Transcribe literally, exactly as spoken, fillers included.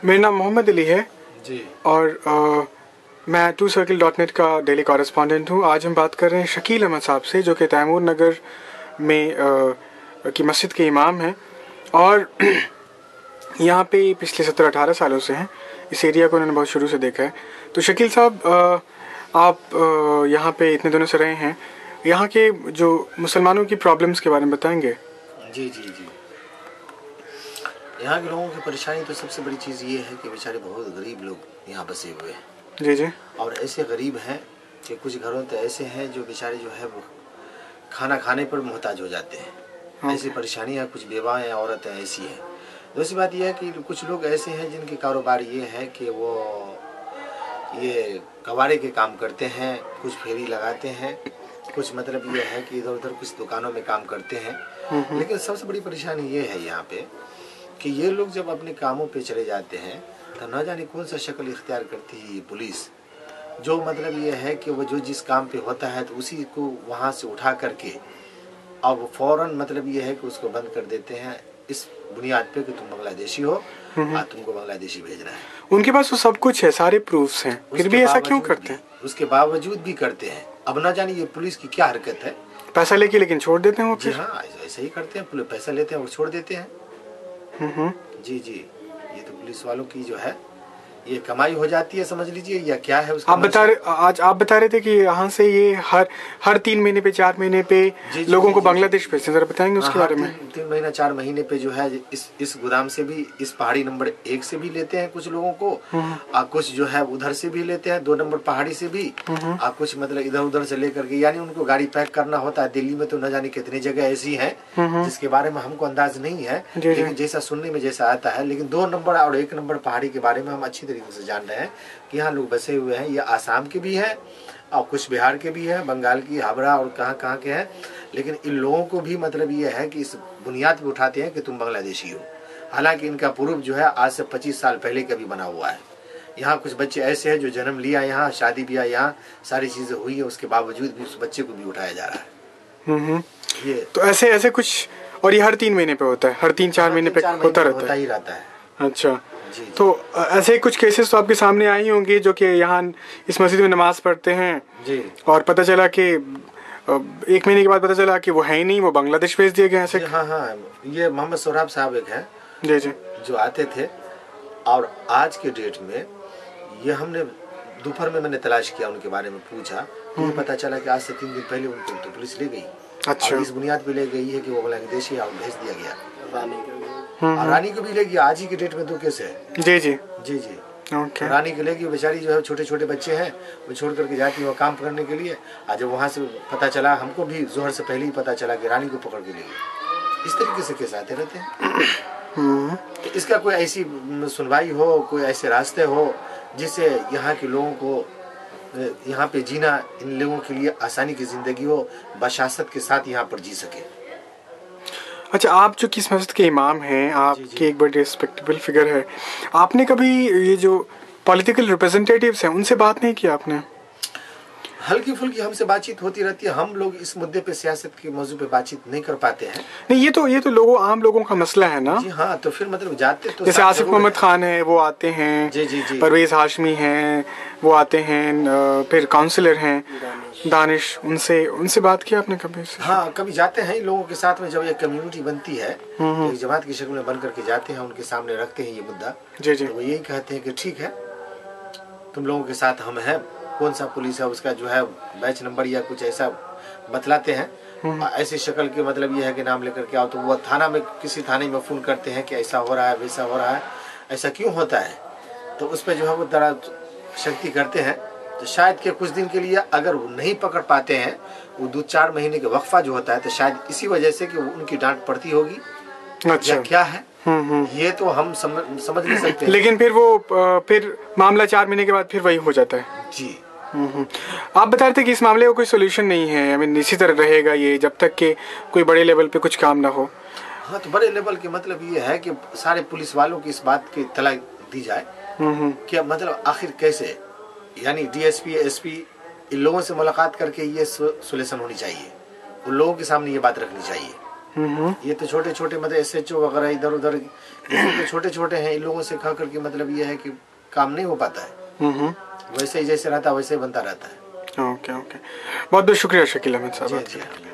मेरा नाम मोहम्मद अली है जी। और आ, मैं टू सर्किल डॉट नेट का डेली कॉरेस्पॉन्डेंट हूँ। आज हम बात कर रहे हैं शकील अहमद साहब से, जो कि तैमूर नगर में आ, की मस्जिद के इमाम हैं और यहाँ पे पिछले सत्रह अठारह सालों से हैं। इस एरिया को उन्होंने बहुत शुरू से देखा है। तो शकील साहब, आप आ, यहाँ पे इतने दिनों से रहे हैं, यहाँ के जो मुसलमानों की प्रॉब्लम्स के बारे में बताएंगे? जी जी जी यहाँ के लोगों की परेशानी तो सबसे बड़ी चीज़ ये है कि बेचारे बहुत गरीब लोग यहाँ बसे हुए हैं। जी जी। और ऐसे गरीब हैं कि कुछ घरों तो ऐसे हैं जो बेचारे जो है वो खाना खाने पर मोहताज हो जाते हैं। हाँ। ऐसी परेशानियाँ, कुछ बेवाएँ औरतें ऐसी हैं। दूसरी बात यह है कि कुछ लोग ऐसे हैं जिनके कारोबार ये है कि वो ये कबाड़े के काम करते हैं, कुछ फेरी लगाते हैं, कुछ मतलब ये है कि इधर उधर कुछ दुकानों में काम करते हैं। लेकिन सबसे बड़ी परेशानी ये है यहाँ पे कि ये लोग जब अपने कामों पे चले जाते हैं तो न जाने कौन सा शक्ल इख्तियार करती है ये पुलिस, जो मतलब ये है कि वो जो जिस काम पे होता है तो उसी को वहाँ से उठा करके और वो फौरन मतलब ये है कि उसको बंद कर देते हैं इस बुनियाद पे कि तुम बांग्लादेशी हो और तुमको बांग्लादेशी भेजना है। उनके पास वो सब कुछ है, सारे प्रूफ्स हैं, फिर भी ऐसा क्यों करते हैं? उसके बावजूद भी करते हैं। अब न जाने ये पुलिस की क्या हरकत है। पैसा लेके लेकिन छोड़ देते हैं वो। जी हाँ, ऐसा ही करते हैं। पुलिस पैसा लेते हैं और छोड़ देते हैं। जी जी, ये तो पुलिस वालों की जो है ये कमाई हो जाती है, समझ लीजिए, या क्या है उसका। आप बता रहे आज आप बता रहे थे कि यहाँ से ये हर हर तीन महीने पे चार महीने पे जी, लोगों जी, को बांग्लादेश भेजते हैं। जरा बताएंगे उसके बारे में? तीन, तीन महीना चार महीने पे जो है इस इस गोदाम से भी, इस पहाड़ी नंबर एक से भी लेते हैं कुछ लोगों को, और कुछ जो है उधर से भी लेते हैं, दो नंबर पहाड़ी से भी, और कुछ मतलब इधर उधर से लेकर के, यानी उनको गाड़ी पैक करना होता है। दिल्ली में तो न जाने कितनी जगह ऐसी है जिसके बारे में हमको अंदाज नहीं है, लेकिन जैसा सुनने में जैसा आता है। लेकिन दो नंबर और एक नंबर पहाड़ी के बारे में हम अच्छी तरीके से जान रहे हैं कि यहाँ लोग बसे हुए हैं। ये आसाम के भी हैं और कुछ बिहार के भी हैं, बंगाल की, हावड़ा और कहाँ कहाँ के हैं। लेकिन इन लोगों को भी मतलब ये है कि इस बुनियाद पे उठाते हैं कि तुम बांग्लादेशी हो। हालांकि इनका प्रूफ जो है आज से पच्चीस साल पहले का भी बना हुआ है। यहाँ कुछ बच्चे ऐसे हैं जो जन्म लिया यहाँ, शादी भी यहाँ, सारी चीजें हुई है, उसके बावजूद भी उस बच्चे को भी उठाया जा रहा है। ये तो ऐसे ऐसे कुछ, और ये हर तीन महीने पे होता है, हर तीन चार महीने पे होता रहता ही रहता है। अच्छा, तो ऐसे कुछ केसेस तो आपके सामने आई होंगे जो कि यहाँ इस मस्जिद में नमाज पढ़ते हैं जी, और पता चला कि एक महीने के बाद पता चला कि वो है ही नहीं, वो बांग्लादेश भेज दिए गए ऐसे। हाँ हाँ, ये मोहम्मद सोहराब साहब एक हैं जी जी, जो आते थे, और आज के डेट में ये हमने दोपहर में मैंने तलाश किया, उनके बारे में पूछा, तो पता चला कि आज से तीन दिन पहले उनको तो पुलिस ले गई। अच्छा, इस बुनियाद पे ले गई है कि वो बांग्लादेशी और भेज दिया गया। रानी को रानी को भी ले गया। आज ही के डेट में दो केस है। जी जी जी जी okay. रानी को लेगी, बेचारी जो है छोटे छोटे बच्चे हैं, वो छोड़ करके जाती है वो काम करने के लिए। आज जब वहाँ से पता चला, हमको भी जोहर से पहले ही पता चला कि रानी को पकड़ के ले गई। इस तरीके से केस आते रहते हैं। तो इसका कोई ऐसी सुनवाई हो, कोई ऐसे रास्ते हो जिससे यहाँ के लोगों को यहाँ पे जीना, इन लोगों के लिए आसानी की जिंदगी हो, बशासत के साथ यहाँ पर जी सके। अच्छा, आप जो किस मस्जिद के इमाम हैं, आपके एक बड़े रिस्पेक्टेबल फिगर है, आपने कभी ये जो पॉलिटिकल रिप्रेजेंटेटिव्स हैं उनसे बात नहीं की आपने? हल्की फुल्की हमसे बातचीत होती रहती है। हम लोग इस मुद्दे पे, सियासत के मौजू पे बातचीत नहीं कर पाते हैं। नहीं, ये तो ये तो लोगों आम लोगों का मसला है ना। जी हाँ, तो फिर मतलब जाते तो जैसे आसिफ मोहम्मद खान है, वो आते हैं। जी जी जी। परवेज हाशमी हैं, वो आते हैं। फिर काउंसलर हैं दानिश, उनसे उनसे बात की आपने कभी? हाँ, कभी जाते हैं लोगों के साथ में। जब एक कम्युनिटी बनती है, एक जमात की शक्ल में बन करके जाते हैं, उनके सामने रखते हैं ये मुद्दा। जी जी। तो वो यही कहते हैं कि ठीक है, तुम लोगों के साथ हम हैं, कौन सा पुलिस है उसका जो है बैच नंबर या कुछ ऐसा बतलाते हैं। ऐसी शक्ल के मतलब ये है कि नाम लेकर के आओ, तो वो थाना में, किसी थाने में फोन करते हैं कि ऐसा हो रहा है, वैसा हो रहा है, ऐसा क्यों होता है। तो उस पर जो है वो दरा शक्ति करते हैं। तो शायद के कुछ दिन के लिए अगर वो नहीं पकड़ पाते हैं, वो दो चार महीने के वक्फा जो होता है, तो शायद इसी वजह से कि उनकी डांट पड़ती होगी। अच्छा, क्या है ये तो हम समझ समझ नहीं सकते। लेकिन फिर वो फिर मामला चार महीने के बाद फिर वही हो जाता है। जी। आप बता रहे थे कि इस मामले का को कोई सोल्यूशन नहीं है। आई मीन इसी तरह रहेगा ये जब तक कि कोई बड़े लेवल पे कुछ काम ना हो। हाँ, तो बड़े लेवल के मतलब ये है कि सारे पुलिस वालों की इस बात की इत्तला दी जाए कि मतलब आखिर कैसे, यानी डीएसपी, एसपी, इन लोगों से मुलाकात करके ये सोल्यूशन होनी चाहिए। उन लोगों के सामने ये बात रखनी चाहिए ये तो छोटे छोटे मतलब एस एच ओ वगैरह इधर उधर तो छोटे छोटे हैं, इन लोगों से खा करके मतलब ये है कि काम नहीं हो पाता है। वैसे ही जैसे रहता है वैसे ही बनता रहता है। ओके ओके, बहुत बहुत शुक्रिया शकील अहमद साहब। जी जी।